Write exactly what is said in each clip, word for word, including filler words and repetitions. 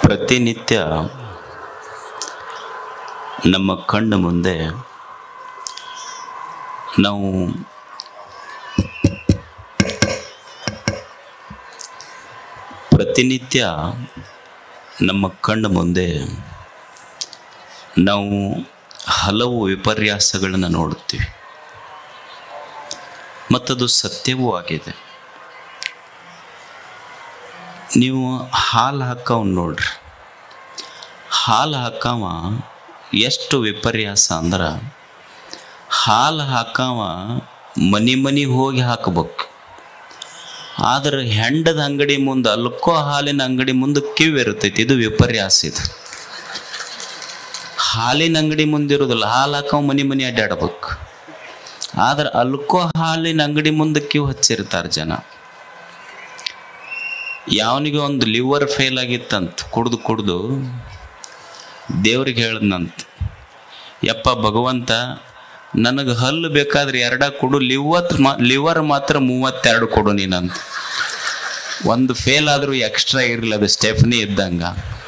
ಪ್ರತಿನಿತ್ಯ ನಮ್ಮ ಕಣ್ಣ ಮುಂದೆ ನಾವು ಪ್ರತಿನಿತ್ಯ ನಮ್ಮ ಕಣ್ಣ ಮುಂದೆ ನಾವು ಹಲವು ವಿಪರ್ಯಾಸಗಳನ್ನು ನೋಡುತ್ತೀವಿ, ಮತ್ತದು ಸತ್ಯವೂ ಆಗಿದೆ. ನೀವು ಹಾಲು ಹಾಕವ್ ನೋಡ್ರಿ, ಹಾಲು ಹಾಕವ ಎಷ್ಟು ವಿಪರ್ಯಾಸ ಅಂದ್ರೆ, ಹಾಲು ಹಾಕವ ಮನೆ ಮನೆ ಹೋಗಿ ಹಾಕಬೇಕು. ಆದ್ರೆ ಹೆಂಡದ ಅಂಗಡಿ ಮುಂದೆ, ಅಲ್ಕೋ ಹಾಲಿನ ಅಂಗಡಿ ಮುಂದೆ ಕಿವಿ ಇರ್ತೈತಿ. ಇದು ವಿಪರ್ಯಾಸ. ಇದು ಹಾಲಿನ ಅಂಗಡಿ ಮುಂದೆ ಇರೋದಿಲ್ಲ, ಹಾಲು ಹಾಕವ ಮನೆ ಮನೆ ಅಡ್ಡಾಡ್ಬೇಕು. ಆದ್ರೆ ಅಲ್ಕೋ ಹಾಲಿನ ಅಂಗಡಿ ಮುಂದೆ ಕಿವಿ ಹಚ್ಚಿರ್ತಾರೆ ಜನ. ಯಾವನಿಗೆ ಒಂದು ಲಿವರ್ ಫೇಲ್ ಆಗಿತ್ತಂತ, ಕುಡ್ದು ಕುಡ್ದು ದೇವ್ರಿಗೆ ಹೇಳ್ದಂತ, ಯಪ್ಪ ಭಗವಂತ ನನಗೆ ಹಲ್ಲು ಬೇಕಾದ್ರೆ ಎರಡ ಕೊಡು, ಲಿವತ್ ಮಾ ಲಿವರ್ ಮಾತ್ರ ಮೂವತ್ತೆರಡು ಕೊಡು ನೀನಂತ. ಒಂದು ಫೇಲ್ ಆದರೂ ಎಕ್ಸ್ಟ್ರಾ ಇರಲಿ, ಅದು ಸ್ಟೆಫ್ನಿ ಇದ್ದಂಗ.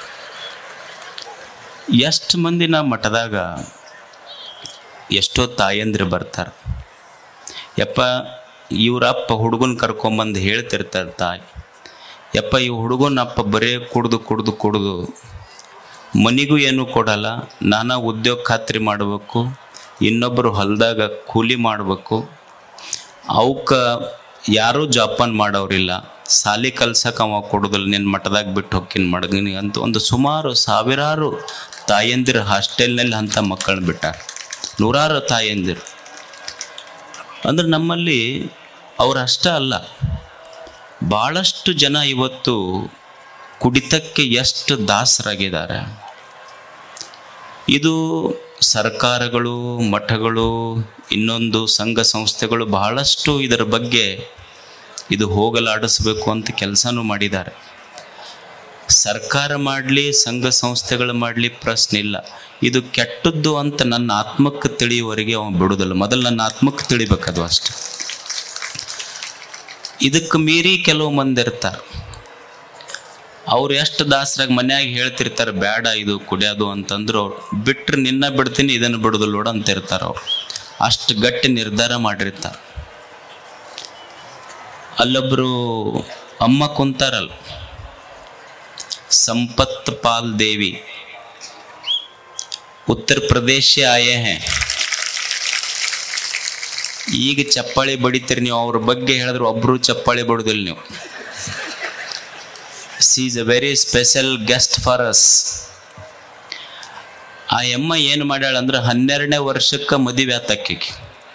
ಎಷ್ಟು ಮಂದಿ ನಾ ಮಠದಾಗ ಎಷ್ಟೋ ತಾಯಂದ್ರೆ ಬರ್ತಾರೆ, ಯಪ್ಪ ಇವ್ರಪ್ಪ ಹುಡುಗನ ಕರ್ಕೊಂಬಂದು ಹೇಳ್ತಿರ್ತಾರೆ ತಾಯಿ, ಯಪ್ಪ ಈ ಹುಡುಗನಪ್ಪ ಬರೇ ಕುಡ್ದು ಕುಡ್ದು ಕುಡ್ದು ಮನಿಗೂ ಏನೂ ಕೊಡಲ್ಲ, ನಾನಾ ಉದ್ಯೋಗ ಖಾತ್ರಿ ಮಾಡಬೇಕು, ಇನ್ನೊಬ್ಬರು ಹೊಲದಾಗ ಕೂಲಿ ಮಾಡಬೇಕು, ಅವಕ್ಕೆ ಯಾರೂ ಜೋಪಾನ ಮಾಡೋರಿಲ್ಲ, ಸಾಲಿ ಕಲ್ಸಕ್ಕೆ ಅವ ಕೊಡೋದಿಲ್ಲ, ನಿನ್ನ ಮಠದಾಗ ಬಿಟ್ಟು ಹೊಕ್ಕಿನ ಮಡಗಿನಿ ಅಂತ ಒಂದು ಸುಮಾರು ಸಾವಿರಾರು ತಾಯಂದಿರು ಹಾಸ್ಟೆಲ್ನಲ್ಲಿ ಅಂಥ ಮಕ್ಕಳನ್ನ ಬಿಟ್ಟಾರ. ನೂರಾರು ತಾಯಂದಿರು ಅಂದ್ರೆ ನಮ್ಮಲ್ಲಿ ಅವ್ರು ಅಷ್ಟೇ ಅಲ್ಲ, ಭಾಳಷ್ಟು ಜನ ಇವತ್ತು ಕುಡಿತಕ್ಕೆ ಎಷ್ಟು ದಾಸರಾಗಿದ್ದಾರೆ. ಇದು ಸರ್ಕಾರಗಳು, ಮಠಗಳು, ಇನ್ನೊಂದು ಸಂಘ ಸಂಸ್ಥೆಗಳು ಬಹಳಷ್ಟು ಇದರ ಬಗ್ಗೆ ಇದು ಹೋಗಲಾಡಿಸ್ಬೇಕು ಅಂತ ಕೆಲಸನೂ ಮಾಡಿದ್ದಾರೆ. ಸರ್ಕಾರ ಮಾಡಲಿ, ಸಂಘ ಸಂಸ್ಥೆಗಳು ಮಾಡಲಿ, ಪ್ರಶ್ನೆ ಇಲ್ಲ. ಇದು ಕೆಟ್ಟದ್ದು ಅಂತ ನನ್ನ ಆತ್ಮಕ್ಕೆ ತಿಳಿಯುವವರೆಗೆ ಅವನು ಬಿಡೋದಿಲ್ಲ. ಮೊದಲು ನನ್ನ ಆತ್ಮಕ್ಕೆ ತಿಳಿಬೇಕದು ಅಷ್ಟೆ. ಇದಕ್ಕೆ ಮೀರಿ ಕೆಲವು ಮಂದಿ ಇರ್ತಾರೆ, ಅವ್ರು ಎಷ್ಟು ದಾಸರಾಗಿ ಮನ್ಯಾಗ ಹೇಳ್ತಿರ್ತಾರೆ ಬೇಡ ಇದು ಕುಡಿಯೋದು ಅಂತಂದ್ರು, ಅವ್ರು ಬಿಟ್ಟರೆ ನಿನ್ನ ಬಿಡ್ತೀನಿ ಇದನ್ನು ಬಿಡೋದಿಲ್ಲ ನೋಡು ಅಂತ ಇರ್ತಾರೆ. ಅವ್ರು ಅಷ್ಟು ಗಟ್ಟಿ ನಿರ್ಧಾರ ಮಾಡಿರ್ತಾರೆ. ಅಲ್ಲೊಬ್ಬರು ಅಮ್ಮ ಕುಂತಾರಲ್ಲ, ಸಂಪತ್ ಪಾಲ್ ದೇವಿ, ಉತ್ತರ ಪ್ರದೇಶ ಆಯೇ ಹೇ. ಈಗ ಚಪ್ಪಾಳಿ ಬಡಿತೀರಿ ನೀವು, ಅವ್ರ ಬಗ್ಗೆ ಹೇಳಿದ್ರು ಒಬ್ರು ಚಪ್ಪಾಳಿ ಬಡೋದಿಲ್ಲ ನೀವು. She is a very special guest for us. ಆ ಅಮ್ಮ ಏನು ಮಾಡ್ಯಾಳ ಅಂದ್ರೆ, ಹನ್ನೆರಡನೇ ವರ್ಷಕ್ಕೆ ಮದುವೆ ಆತಕ್ಕಿಗೆ,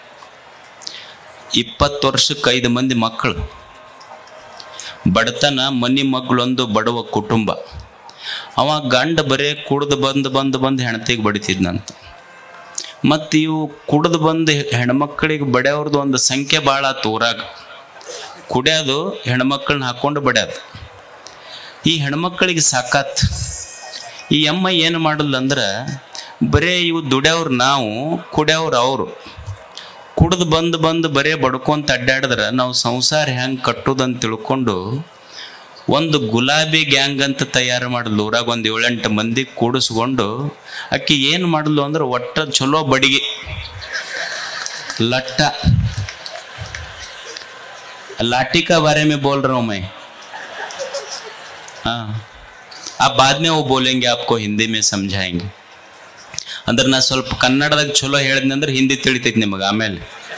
ಇಪ್ಪತ್ತು ವರ್ಷಕ್ಕೆ ಐದು ಮಂದಿ ಮಕ್ಕಳು, ಬಡತನ, ಮನಿ ಮಗಳೊಂದು ಬಡವ ಕುಟುಂಬ. ಅವ ಗಂಡ ಬರೇ ಕುಡ್ದು ಬಂದು ಬಂದು ಬಂದು ಹೆಣ್ತಿಗೆ ಬಡಿತಿದ್ನಂತ. ಮತ್ತು ಇವು ಕುಡ್ದು ಬಂದು ಹೆಣ್ಮಕ್ಳಿಗೆ ಬಡಿಯೋರ್ದು ಒಂದು ಸಂಖ್ಯೆ ಭಾಳ ಆತು ಊರಾಗ. ಕುಡಿಯೋದು ಹೆಣ್ಮಕ್ಳನ್ನ ಹಾಕ್ಕೊಂಡು ಬಡಿಯೋದು. ಈ ಹೆಣ್ಮಕ್ಳಿಗೆ ಸಾಕಾತ್. ಈ ಅಮ್ಮ ಏನು ಮಾಡಲ್ಲ ಅಂದ್ರೆ, ಬರೇ ಇವು ದುಡಿಯೋರು ನಾವು, ಕುಡಿಯೋರು ಅವರು. ಕುಡ್ದು ಬಂದು ಬಂದು ಬರೇ ಬಡ್ಕೊಂತ ಅಡ್ಡಾಡಿದ್ರೆ ನಾವು ಸಂಸಾರ ಹೆಂಗೆ ಕಟ್ಟೋದಂತ ತಿಳ್ಕೊಂಡು ಒಂದು ಗುಲಾಬಿ ಗ್ಯಾಂಗ್ ಅಂತ ತಯಾರು ಮಾಡಲು. ಊರಾಗ ಒಂದು ಏಳೆಂಟು ಮಂದಿ ಕೂಡಿಸ್ಕೊಂಡು ಅಕ್ಕಿ ಏನು ಮಾಡಲು ಅಂದ್ರೆ, ಒಟ್ಟ ಚಲೋ ಬಡಿಗೆ ಲಟ್ಟ लाठी का बारे में बोल रहा हूं मैं. हाँ, आप बाद में वो बोलेंगे, आपको हिंदी में समझाएंगे. ಅಂದ್ರೆ ನಾ ಸ್ವಲ್ಪ ಕನ್ನಡದಾಗ ಚಲೋ ಹೇಳಿದ್ನಿ ಅಂದ್ರೆ ಹಿಂದಿ ತಿಳಿತೈತಿ ನಿಮಗೆ ಆಮೇಲೆ.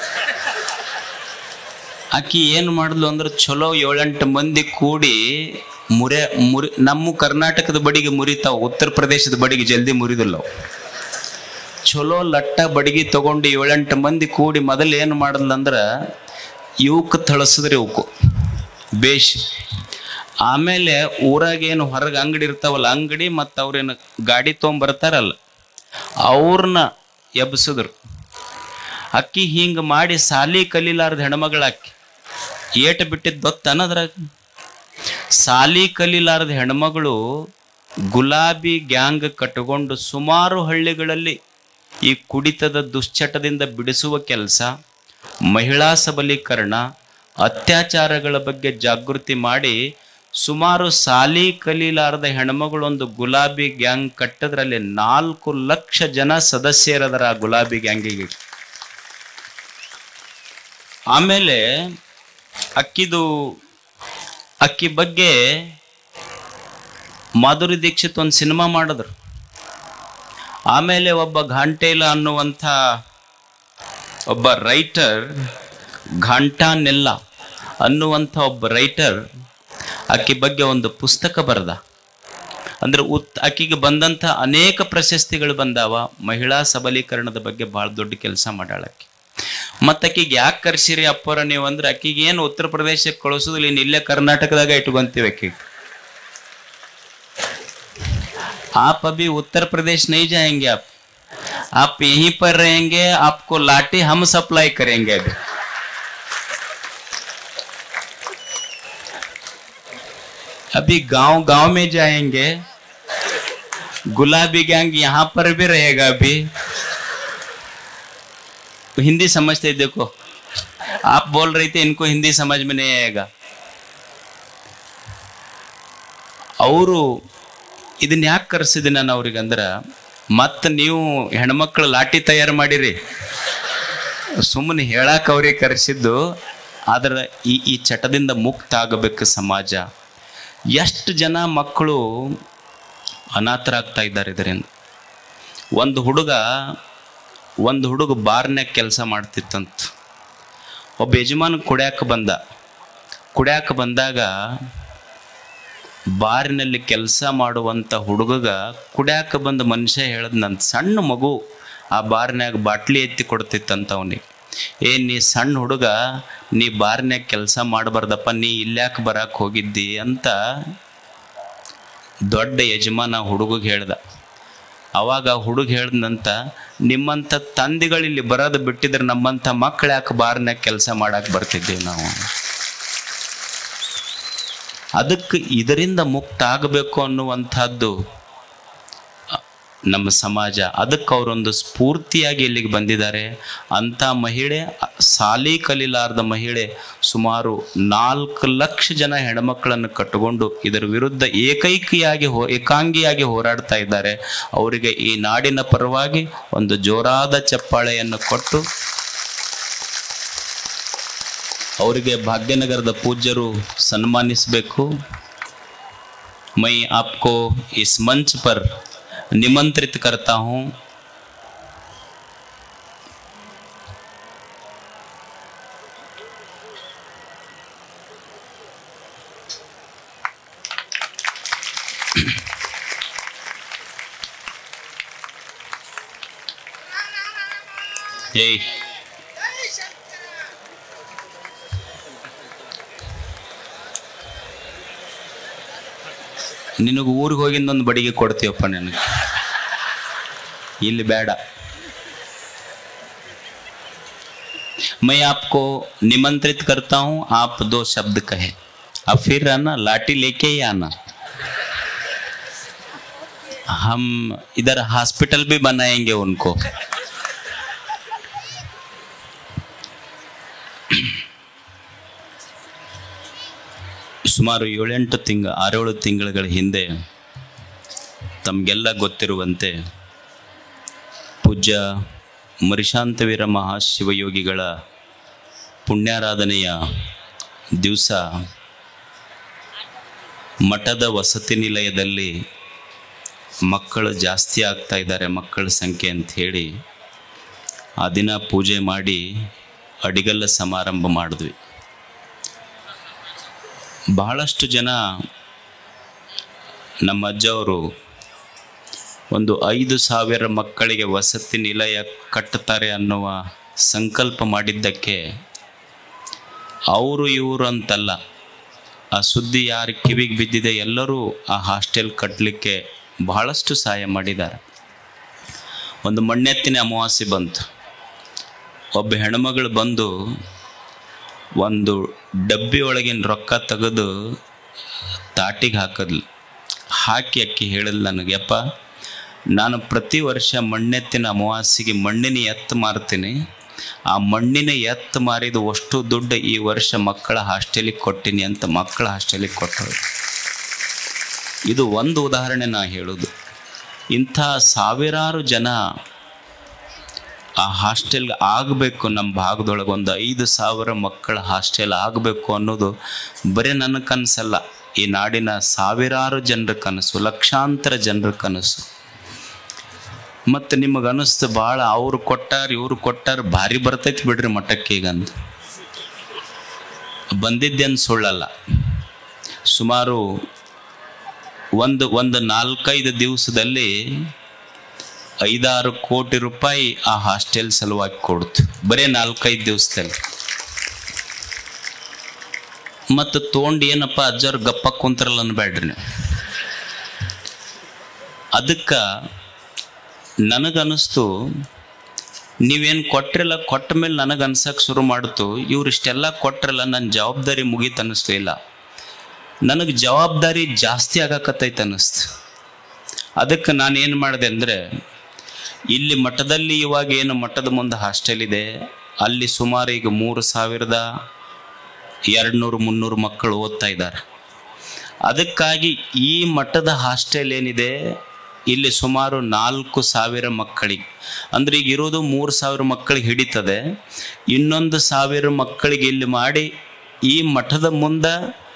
ಆಕಿ ಏನು ಮಾಡಿದ್ಲು ಅಂದ್ರೆ, ಚಲೋ ಏಳೆಂಟು ಮಂದಿ ಕೂಡಿ ಮುರೆ ಮುರಿ ನಮ್ಮ ಕರ್ನಾಟಕದ ಬಡಿಗೆ ಮುರಿತಾವ, ಉತ್ತರ ಪ್ರದೇಶದ ಬಡಿಗೆ ಜಲ್ದಿ ಮುರಿದಿಲ್ಲ. ಚಲೋ ಲಟ್ಟ ಬಡಿಗೆ ತಗೊಂಡು ಏಳೆಂಟು ಮಂದಿ ಕೂಡಿ ಮೊದಲು ಏನು ಮಾಡಿದ್ಲು ಅಂದ್ರೆ, ಇವಕ್ಕೆ ಥಳಸಿದ್ರೆ ಇವಕ್ಕೂ ಬೇಷ್. ಆಮೇಲೆ ಊರಾಗೇನು ಹೊರಗೆ ಅಂಗಡಿ ಇರ್ತಾವಲ್ಲ, ಅಂಗಡಿ ಮತ್ತು ಅವ್ರೇನು ಗಾಡಿ ತೊಗೊಂಬರ್ತಾರಲ್ಲ, ಅವ್ರನ್ನ ಎಬ್ಸಿದ್ರು. ಅಕ್ಕಿ ಹಿಂಗೆ ಮಾಡಿ ಸಾಲಿ ಕಲೀಲಾರ್ದ ಹೆಣ್ಮಗಳಾಕಿ ಏಟು ಬಿಟ್ಟಿದ್ದು ಗೊತ್ತನ್ನದ್ರಾಗ. ಸಾಲಿ ಕಲೀಲಾರ್ದ ಹೆಣ್ಮಗಳು ಗುಲಾಬಿ ಗ್ಯಾಂಗ್ ಕಟ್ಟಿಕೊಂಡು ಸುಮಾರು ಹಳ್ಳಿಗಳಲ್ಲಿ ಈ ಕುಡಿತದ ದುಶ್ಚಟದಿಂದ ಬಿಡಿಸುವ ಕೆಲಸ, ಮಹಿಳಾ ಸಬಲೀಕರಣ, ಅತ್ಯಾಚಾರಗಳ ಬಗ್ಗೆ ಜಾಗೃತಿ ಮಾಡಿ ಸುಮಾರು ಸಾಲಿ ಕಲೀಲಾರದ ಹೆಣ್ಮಗಳು ಒಂದು ಗುಲಾಬಿ ಗ್ಯಾಂಗ್ ಕಟ್ಟದ್ರಲ್ಲಿ ನಾಲ್ಕು ಲಕ್ಷ ಜನ ಸದಸ್ಯರದರ ಆ ಗುಲಾಬಿ ಗ್ಯಾಂಗಿಗೆ. ಆಮೇಲೆ ಅಕ್ಕಿದು ಅಕ್ಕಿ ಬಗ್ಗೆ ಮಾಧುರಿ ದೀಕ್ಷಿತ್ ಒಂದು ಸಿನಿಮಾ ಮಾಡಿದ್ರು. ಆಮೇಲೆ ಒಬ್ಬ ಘಾಂಟೇಲ ಅನ್ನುವಂಥ ಒಬ್ಬ ರೈಟರ್, ಘಾಂಟಾನೆಲ್ಲ ಅನ್ನುವಂಥ ಒಬ್ಬ ರೈಟರ್ ಆಕಿ ಬಗ್ಗೆ ಒಂದು ಪುಸ್ತಕ ಬರೆದ. ಅಂದ್ರೆ ಉತ್ ಆಕಿಗೆ ಬಂದಂಥ ಅನೇಕ ಪ್ರಶಸ್ತಿಗಳು ಬಂದಾವ. ಮಹಿಳಾ ಸಬಲೀಕರಣದ ಬಗ್ಗೆ ಭಾಳ ದೊಡ್ಡ ಕೆಲಸ ಮಾಡ್ಯಾಳಕ್ಕಿ. ಮತ್ತು ಆಕಿಗೆ ಯಾಕೆ ಕರ್ಸಿರಿ ಅಪ್ಪರ ನೀವು ಅಂದ್ರೆ, ಆಕಿಗೆ ಏನು ಉತ್ತರ ಪ್ರದೇಶಕ್ಕೆ ಕಳಿಸೋದಿಲ್ಲ, ಇನ್ನು ಇಲ್ಲೇ ಕರ್ನಾಟಕದಾಗ ಇಟ್ಕೊಂತೀವಿ ಆಕಿಗೆ. आप अभी उत्तर प्रदेश नहीं जाएंगे, आप आप यहीं पर रहेंगे, आपको लाठी हम सप्लाई करेंगे. अभी अभी गांव गांव में जाएंगे, गुलाबी गैंग यहां पर भी रहेगा. अभी हिंदी समझते, देखो आप बोल रही थे इनको हिंदी समझ में नहीं आएगा. और ಇದನ್ನ ಯಾಕೆ ಕರೆಸಿದೆ ನಾನು ಅವ್ರಿಗೆ ಅಂದ್ರೆ, ಮತ್ತೆ ನೀವು ಹೆಣ್ಮಕ್ಳು ಲಾಠಿ ತಯಾರು ಮಾಡಿರಿ ಸುಮ್ಮನೆ ಹೇಳಕ್ಕೆ ಅವ್ರಿಗೆ ಕರೆಸಿದ್ದು. ಆದ್ರೆ ಈ ಈ ಚಟದಿಂದ ಮುಕ್ತ ಆಗಬೇಕು ಸಮಾಜ. ಎಷ್ಟು ಜನ ಮಕ್ಕಳು ಅನಾಥರಾಗ್ತಾ ಇದ್ದಾರೆ ಇದರಿಂದ. ಒಂದು ಹುಡುಗ ಒಂದು ಹುಡುಗ ಬಾರ್ನ್ಯಾಗ ಕೆಲಸ ಮಾಡ್ತಿತ್ತಂತ. ಒಬ್ಬ ಯಜಮಾನ ಕುಡ್ಯಾಕ ಬಂದ. ಕುಡ್ಯಾಕ ಬಂದಾಗ ಬಾರಿನಲ್ಲಿ ಕೆಲಸ ಮಾಡುವಂಥ ಹುಡುಗಗ ಕುಡ್ಯಾಕ ಬಂದ ಮನುಷ್ಯ ಹೇಳದ್, ನನ್ನ ಸಣ್ಣ ಮಗು ಆ ಬಾರ್ನ್ಯಾಗ ಬಾಟ್ಲಿ ಎತ್ತಿ ಕೊಡ್ತಿತ್ತಂತ ಅವನಿಗೆ. ಏ ನೀ ಸಣ್ಣ ಹುಡುಗ, ನೀ ಬಾರ್ನ್ಯಾಗ ಕೆಲಸ ಮಾಡಬಾರ್ದಪ್ಪ, ನೀ ಇಲ್ಯಾಕೆ ಬರಕ್ಕೆ ಹೋಗಿದ್ದಿ ಅಂತ ದೊಡ್ಡ ಯಜಮಾನ ಹುಡುಗಿಗೆ ಹೇಳ್ದ. ಅವಾಗ ಹುಡುಗ ಹೇಳ್ದಂತ, ನಿಮ್ಮಂಥ ತಂದೆಗಳಿಲ್ಲಿ ಬರೋದು ಬಿಟ್ಟಿದ್ರೆ ನಮ್ಮಂಥ ಮಕ್ಕಳು ಯಾಕೆ ಬಾರ್ನ್ಯಾಗ ಕೆಲಸ ಮಾಡಕ್ಕೆ ಬರ್ತಿದ್ದೀವಿ ನಾವು. ಅದಕ್ಕೆ ಇದರಿಂದ ಮುಕ್ತ ಆಗಬೇಕು ಅನ್ನುವಂಥದ್ದು ನಮ್ಮ ಸಮಾಜ. ಅದಕ್ಕೆ ಅವರೊಂದು ಸ್ಫೂರ್ತಿಯಾಗಿ ಇಲ್ಲಿಗೆ ಬಂದಿದ್ದಾರೆ. ಅಂಥ ಮಹಿಳೆ, ಸಾಲಿ ಕಲೀಲಾರ್ದ ಮಹಿಳೆ, ಸುಮಾರು ನಾಲ್ಕು ಲಕ್ಷ ಜನ ಹೆಣ್ಮಕ್ಕಳನ್ನು ಕಟ್ಟಿಕೊಂಡು ಇದರ ವಿರುದ್ಧ ಏಕೈಕಿಯಾಗಿ ಹೋ ಏಕಾಂಗಿಯಾಗಿ ಹೋರಾಡ್ತಾ ಇದ್ದಾರೆ. ಅವರಿಗೆ ಈ ನಾಡಿನ ಪರವಾಗಿ ಒಂದು ಜೋರಾದ ಚಪ್ಪಾಳೆಯನ್ನು ಕೊಟ್ಟು ಅವರಿಗೆ ಭಾಗ್ಯನಗರದ ಪೂಜ್ಯರು ಸನ್ಮಾನಿಸಬೇಕು. मैं आपको इस मंच पर निमंत्रित करता हूं. जय ನಿನಗೆ ಊರಿಗೆ ಹೋಗಿಂದೊಂದು ಬಡಿಗೆ ಕೊಡ್ತೀವಪ್ಪ, ನಿನಗೆ ಇಲ್ಲಿ ಬೇಡ. मैं आपको निमंत्रित करता हूं, आप दो शब्द कहे, अब फिर आना, लाठी लेके ही आना. हम इधर हॉस्पिटल भी बनाएंगे उनको. ಸುಮಾರು ಏಳೆಂಟು ತಿಂಗ ಆರೇಳು ತಿಂಗಳ ಹಿಂದೆ ತಮಗೆಲ್ಲ ಗೊತ್ತಿರುವಂತೆ ಪೂಜ್ಯ ಮರಿಶಾಂತವೀರ ಮಹಾಶಿವಯೋಗಿಗಳ ಪುಣ್ಯಾರಾಧನೆಯ ದಿವಸ ಮಠದ ವಸತಿ ನಿಲಯದಲ್ಲಿ ಮಕ್ಕಳು ಜಾಸ್ತಿ ಆಗ್ತಾ ಇದ್ದಾರೆ, ಮಕ್ಕಳ ಸಂಖ್ಯೆ ಅಂತ ಹೇಳಿ ಆ ದಿನ ಪೂಜೆ ಮಾಡಿ ಅಡಿಗಲ್ಲ ಸಮಾರಂಭ ಮಾಡಿದ್ವಿ. ಬಹಳಷ್ಟು ಜನ ನಮ್ಮ ಅಜ್ಜವರು ಒಂದು ಐದು ಸಾವಿರ ಮಕ್ಕಳಿಗೆ ವಸತಿ ನಿಲಯ ಕಟ್ಟುತ್ತಾರೆ ಅನ್ನುವ ಸಂಕಲ್ಪ ಮಾಡಿದ್ದಕ್ಕೆ ಅವರು ಇವರು ಅಂತಲ್ಲ, ಆ ಸುದ್ದಿ ಯಾರು ಕಿವಿಗೆ ಬಿದ್ದಿದೆ ಎಲ್ಲರೂ ಆ ಹಾಸ್ಟೆಲ್ ಕಟ್ಟಲಿಕ್ಕೆ ಬಹಳಷ್ಟು ಸಹಾಯ ಮಾಡಿದ್ದಾರೆ. ಒಂದು ಮಣ್ಣೆತ್ತಿನ ಅಮಾವಾಸ್ಯೆ ಬಂತು. ಒಬ್ಬ ಹೆಣ್ಮಗಳು ಬಂದು ಒಂದು ಡಬ್ಬಿ ಒಳಗಿನ ರೊಕ್ಕ ತೆಗೆದು ತಾಟಿಗೆ ಹಾಕಿದ್ಲು. ಹಾಕಿ ಅಕ್ಕಿ ಹೇಳಿದ್ಲು ನನಗೆ, ಯಪ್ಪ ನಾನು ಪ್ರತಿ ವರ್ಷ ಮಣ್ಣೆತ್ತಿನ ಅಮಾವಾಸ್ಯೆಗೆ ಮಣ್ಣಿನ ಎತ್ತು ಮಾರ್ತೀನಿ, ಆ ಮಣ್ಣಿನ ಎತ್ತು ಮಾರಿದ ಅಷ್ಟು ದುಡ್ಡು ಈ ವರ್ಷ ಮಕ್ಕಳ ಹಾಸ್ಟೆಲಿಗೆ ಕೊಟ್ಟಿನಿ ಅಂತ ಮಕ್ಕಳ ಹಾಸ್ಟೆಲಿಗೆ ಕೊಟ್ಟರು. ಇದು ಒಂದು ಉದಾಹರಣೆ ನಾ ಹೇಳೋದು. ಇಂಥ ಸಾವಿರಾರು ಜನ ಆ ಹಾಸ್ಟೆಲ್ಗೆ ಆಗಬೇಕು. ನಮ್ಮ ಭಾಗದೊಳಗೆ ಒಂದು ಐದು ಸಾವಿರ ಮಕ್ಕಳ ಹಾಸ್ಟೆಲ್ ಆಗಬೇಕು ಅನ್ನೋದು ಬರೀ ನನ್ನ ಕನಸಲ್ಲ, ಈ ನಾಡಿನ ಸಾವಿರಾರು ಜನರ ಕನಸು, ಲಕ್ಷಾಂತರ ಜನರ ಕನಸು. ಮತ್ತು ನಿಮಗೆ ಅನ್ನಿಸ್ತು ಭಾಳ ಅವ್ರು ಕೊಟ್ಟಾರ ಇವ್ರು ಕೊಟ್ಟಾರ ಭಾರಿ ಬರ್ತೈತಿ ಬಿಡ್ರಿ ಮಠಕ್ಕೆ ಈಗಂದು. ಬಂದಿದ್ದೇನು ಸುಳ್ಳಲ್ಲ. ಸುಮಾರು ಒಂದು ಒಂದು ನಾಲ್ಕೈದು ದಿವಸದಲ್ಲಿ ಐದಾರು ಕೋಟಿ ರೂಪಾಯಿ ಆ ಹಾಸ್ಟೆಲ್ ಸಲುವಾಗಿ ಕೊಡ್ತು, ಬರೀ ನಾಲ್ಕೈದು ದಿವಸದಲ್ಲಿ. ಮತ್ತು ತೊಗೊಂಡು ಏನಪ್ಪ ಅಜ್ಜವ್ರು ಗಪ್ಪ ಕುಂತ್ರಲ್ಲ ಅನ್ಬೇಡ್ರಿ ನೀವು. ಅದಕ್ಕೆ ನನಗನ್ನಿಸ್ತು, ನೀವೇನು ಕೊಟ್ರಿಲ್ಲ, ಕೊಟ್ಟ ಮೇಲೆ ನನಗೆ ಅನ್ಸಕ್ಕೆ ಶುರು ಮಾಡ್ತು, ಇವ್ರು ಇಷ್ಟೆಲ್ಲ ಕೊಟ್ರಲ್ಲ ನನ್ನ ಜವಾಬ್ದಾರಿ ಮುಗೀತು ಅನ್ನಿಸ್ತು. ಇಲ್ಲ, ನನಗೆ ಜವಾಬ್ದಾರಿ ಜಾಸ್ತಿ ಆಗಕತ್ತೈತೆ ಅನ್ನಿಸ್ತು. ಅದಕ್ಕೆ ನಾನು ಏನು ಮಾಡಿದೆ ಅಂದರೆ, ಇಲ್ಲಿ ಮಠದಲ್ಲಿ ಇವಾಗ ಏನು ಮಠದ ಮುಂದೆ ಹಾಸ್ಟೆಲ್ ಇದೆ, ಅಲ್ಲಿ ಸುಮಾರು ಈಗ ಮೂರು ಸಾವಿರದ ಎರಡು ನೂರು ಮುನ್ನೂರು ಮಕ್ಕಳು ಓದ್ತಾ ಇದ್ದಾರೆ. ಅದಕ್ಕಾಗಿ ಈ ಮಠದ ಹಾಸ್ಟೆಲ್ ಏನಿದೆ ಇಲ್ಲಿ ಸುಮಾರು ನಾಲ್ಕು ಸಾವಿರ ಮಕ್ಕಳಿಗೆ, ಅಂದರೆ ಈಗ ಇರೋದು ಮೂರು ಸಾವಿರ ಮಕ್ಕಳಿಗೆ ಹಿಡಿತದೆ. ಇನ್ನೊಂದು ಸಾವಿರ ಮಕ್ಕಳಿಗೆ ಇಲ್ಲಿ ಮಾಡಿ ಈ ಮಠದ ಮುಂದೆ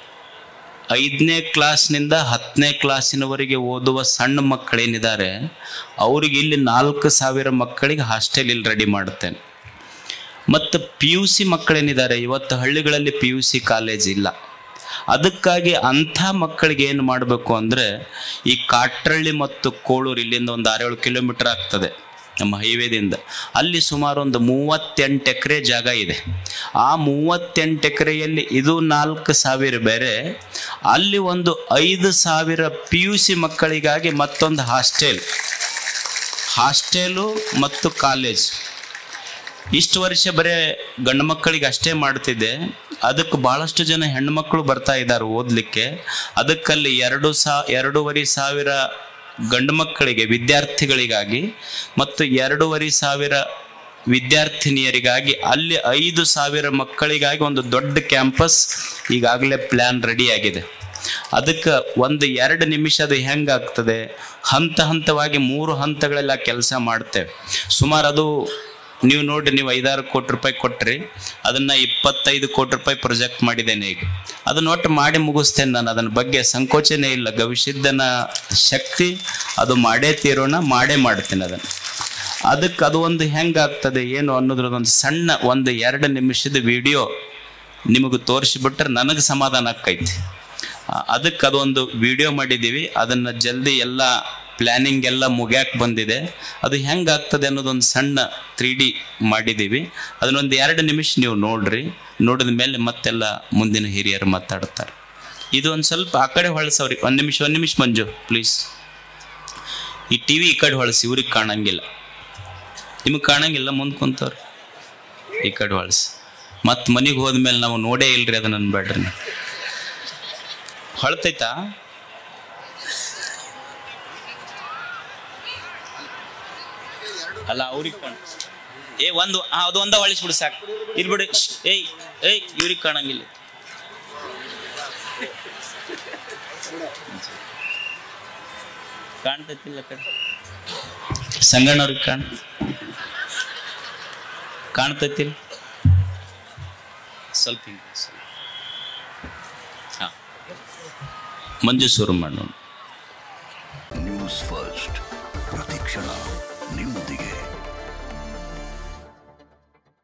ಐದನೇ ಕ್ಲಾಸ್ನಿಂದ ಹತ್ತನೇ ಕ್ಲಾಸಿನವರೆಗೆ ಓದುವ ಸಣ್ಣ ಮಕ್ಕಳೇನಿದ್ದಾರೆ ಅವ್ರಿಗೆ ಇಲ್ಲಿ ನಾಲ್ಕು ಸಾವಿರ ಮಕ್ಕಳಿಗೆ ಹಾಸ್ಟೆಲ್ ಇಲ್ಲಿ ರೆಡಿ ಮಾಡುತ್ತೇನೆ. ಮತ್ತು ಪಿ ಯು ಸಿ ಮಕ್ಕಳೇನಿದ್ದಾರೆ, ಇವತ್ತು ಹಳ್ಳಿಗಳಲ್ಲಿ ಪಿ ಯು ಸಿ ಕಾಲೇಜ್ ಇಲ್ಲ. ಅದಕ್ಕಾಗಿ ಅಂಥ ಮಕ್ಕಳಿಗೆ ಏನು ಮಾಡಬೇಕು ಅಂದರೆ, ಈ ಕಾಟ್ರಳ್ಳಿ ಮತ್ತು ಕೋಳೂರು ಇಲ್ಲಿಂದ ಒಂದು ಆರೇಳು ಕಿಲೋಮೀಟರ್ ಆಗ್ತದೆ ನಮ್ಮ ಹೈವೇದಿಂದ. ಅಲ್ಲಿ ಸುಮಾರು ಒಂದು ಮೂವತ್ತೆಂಟು ಎಕರೆ ಜಾಗ ಇದೆ. ಆ ಮೂವತ್ತೆಂಟು ಎಕರೆಯಲ್ಲಿ ಇದು ನಾಲ್ಕು ಸಾವಿರ ಬೇರೆ, ಅಲ್ಲಿ ಒಂದು ಐದು ಸಾವಿರ ಪಿ ಯು ಸಿ ಮಕ್ಕಳಿಗಾಗಿ ಮತ್ತೊಂದು ಹಾಸ್ಟೆಲ್ ಹಾಸ್ಟೆಲು ಮತ್ತು ಕಾಲೇಜ್. ಇಷ್ಟು ವರ್ಷ ಬರೀ ಗಂಡು ಮಕ್ಕಳಿಗೆ ಅಷ್ಟೇ ಮಾಡ್ತಿದ್ದೆ. ಅದಕ್ಕೆ ಭಾಳಷ್ಟು ಜನ ಹೆಣ್ಮಕ್ಳು ಬರ್ತಾ ಇದ್ದಾರೆ ಓದಲಿಕ್ಕೆ. ಅದಕ್ಕಲ್ಲಿ ಎರಡು ಸಾ ಎರಡೂವರೆ ಸಾವಿರ ಗಂಡು ಮಕ್ಕಳಿಗೆ ವಿದ್ಯಾರ್ಥಿಗಳಿಗಾಗಿ ಮತ್ತು ಎರಡೂವರೆ ಸಾವಿರ ವಿದ್ಯಾರ್ಥಿನಿಯರಿಗಾಗಿ ಅಲ್ಲಿ ಐದು ಸಾವಿರ ಮಕ್ಕಳಿಗಾಗಿ ಒಂದು ದೊಡ್ಡ ಕ್ಯಾಂಪಸ್ ಈಗಾಗಲೇ ಪ್ಲ್ಯಾನ್ ರೆಡಿಯಾಗಿದೆ. ಅದಕ್ಕೆ ಒಂದು ಎರಡು ನಿಮಿಷ ಅದು ಹೆಂಗಾಗ್ತದೆ, ಹಂತ ಹಂತವಾಗಿ ಮೂರು ಹಂತಗಳೆಲ್ಲ ಕೆಲಸ ಮಾಡ್ತೇವೆ. ಸುಮಾರು ಅದು ನೀವು ನೋಡಿ, ನೀವು ಐದಾರು ಕೋಟಿ ರೂಪಾಯಿ ಕೊಟ್ರಿ, ಅದನ್ನು ಇಪ್ಪತ್ತೈದು ಕೋಟಿ ರೂಪಾಯಿ ಪ್ರೊಜೆಕ್ಟ್ ಮಾಡಿದ್ದೇನೆ. ಈಗ ಅದನ್ನ ಒಟ್ಟು ಮಾಡಿ ಮುಗಿಸ್ತೇನೆ ನಾನು. ಅದನ್ನ ಬಗ್ಗೆ ಸಂಕೋಚನೆ ಇಲ್ಲ. ಗವಿಸಿದ್ಧನ ಶಕ್ತಿ ಅದು ಮಾಡೇ ತೀರೋಣ, ಮಾಡೇ ಮಾಡ್ತೇನೆ ಅದನ್ನು. ಅದಕ್ಕೆ ಅದು ಒಂದು ಹೆಂಗಾಗ್ತದೆ ಏನು ಅನ್ನೋದ್ರದೊಂದು ಸಣ್ಣ ಒಂದು ಎರಡು ನಿಮಿಷದ ವಿಡಿಯೋ ನಿಮಗೆ ತೋರಿಸಿಬಿಟ್ರೆ ನನಗೆ ಸಮಾಧಾನ ಆಕ್ಕೈತಿ. ಅದಕ್ಕೆ ಅದೊಂದು ವಿಡಿಯೋ ಮಾಡಿದ್ದೀವಿ. ಅದನ್ನು ಜಲ್ದಿ ಎಲ್ಲ ಪ್ಲ್ಯಾನಿಂಗ್ ಎಲ್ಲ ಮುಗ್ಯಾಕೆ ಬಂದಿದೆ. ಅದು ಹೆಂಗಾಗ್ತದೆ ಅನ್ನೋದೊಂದು ಸಣ್ಣ ತ್ರೀ ಡಿ ಮಾಡಿದ್ದೀವಿ. ಅದನ್ನೊಂದು ಎರಡು ನಿಮಿಷ ನೀವು ನೋಡ್ರಿ. ನೋಡಿದ ಮೇಲೆ ಮತ್ತೆಲ್ಲ ಮುಂದಿನ ಹಿರಿಯರು ಮಾತಾಡ್ತಾರೆ. ಇದು ಒಂದು ಸ್ವಲ್ಪ ಆ ಕಡೆ ಹೊಳಸವ್ರಿ. ಒಂದು ನಿಮಿಷ ಒಂದು ನಿಮಿಷ ಮಂಜು ಪ್ಲೀಸ್. ಈ ಟಿ ವಿ ಈ ಕಡೆ ಹೊಳಸಿ, ಇವ್ರಿಗೆ ಕಾಣಂಗಿಲ್ಲ. ನಿಮಗೆ ಕಾಣಂಗಿಲ್ಲ, ಮುಂದೆ ಕುಂತವ್ರಿ ಈ ಕಡೆ ಹೊಳಸಿ. ಮತ್ತು ಮನೆಗೆ ಹೋದ್ಮೇಲೆ ನಾವು ನೋಡೇ ಇಲ್ರಿ ಅದನ್ನ ಅನ್ಬೇಡ್ರಿ. ಹೊಳ್ತೈತಾ? ಅಲ್ಲ ಅವ್ರಿಗೆ ಕಾಣ. ಏ ಒಂದು ಅದು ಒಂದ ಹೊಳಿಸ್ಬಿಡು ಸಾಕು. ಇಲ್ಲಿ ಬಿಡು. ಏಯ್ ಏಯ್ ಇವ್ರಿಗೆ ಕಾಣಂಗಿಲ್ಲ. ಕಾಣ್ತೈತಿಲ್ಲ ಕಡೆ ಸಂಗಣ್ಣವ್ರಿಗೆ ಕಾಣ ಕಾಣ್ತೈತಿಲ್ಲ ಸ್ವಲ್ಪ ಹಿಂಗೆ. ಹಾಂ, ಮಂಜು ಶುರು ಮಾಡೋಣ. ನ್ಯೂಸ್ ಫಸ್ಟ್ ಪ್ರತಿಕ್ಷಣ.